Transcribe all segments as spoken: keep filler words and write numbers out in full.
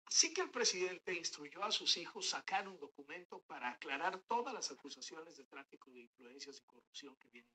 Así que el presidente instruyó a sus hijos sacar un documento para aclarar todas las acusaciones de tráfico de influencias y corrupción que vienen.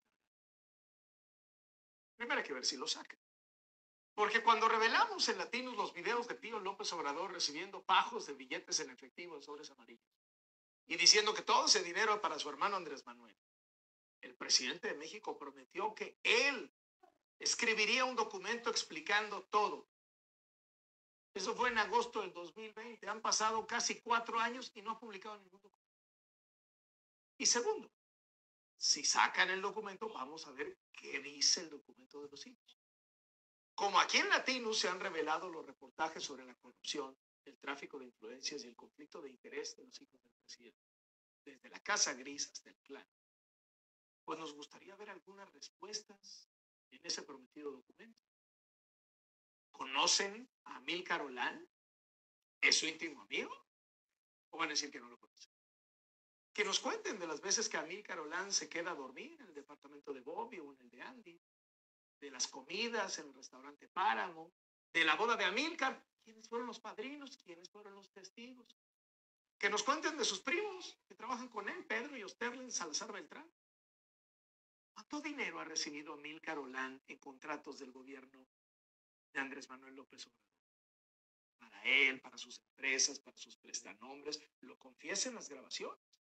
Primero hay que ver si lo sacan. Porque cuando revelamos en Latinos los videos de Pío López Obrador recibiendo pajos de billetes en efectivo en sobres amarillos y diciendo que todo ese dinero era para su hermano Andrés Manuel, el presidente de México prometió que él escribiría un documento explicando todo. Eso fue en agosto del dos mil veinte. Han pasado casi cuatro años y no ha publicado ningún documento. Y segundo, si sacan el documento, vamos a ver qué dice el documento de los hijos. Como aquí en Latinos se han revelado los reportajes sobre la corrupción, el tráfico de influencias y el conflicto de interés de los hijos del presidente, desde la Casa Gris hasta el clan, pues nos gustaría ver algunas respuestas en ese prometido documento. ¿Conocen a Amílcar Olán? ¿Es su íntimo amigo? ¿O van a decir que no lo conocen? Que nos cuenten de las veces que Amílcar Olán se queda a dormir en el departamento de Bobby o en el de Andy, de las comidas en el restaurante Páramo, de la boda de Amílcar, quiénes fueron los padrinos, quiénes fueron los testigos. Que nos cuenten de sus primos que trabajan con él, Pedro y Osterlen Salazar Beltrán. ¿Cuánto dinero ha recibido Amílcar Olán en contratos del gobierno de Andrés Manuel López Obrador? Para él, para sus empresas, para sus prestanombres, lo confiesa en las grabaciones.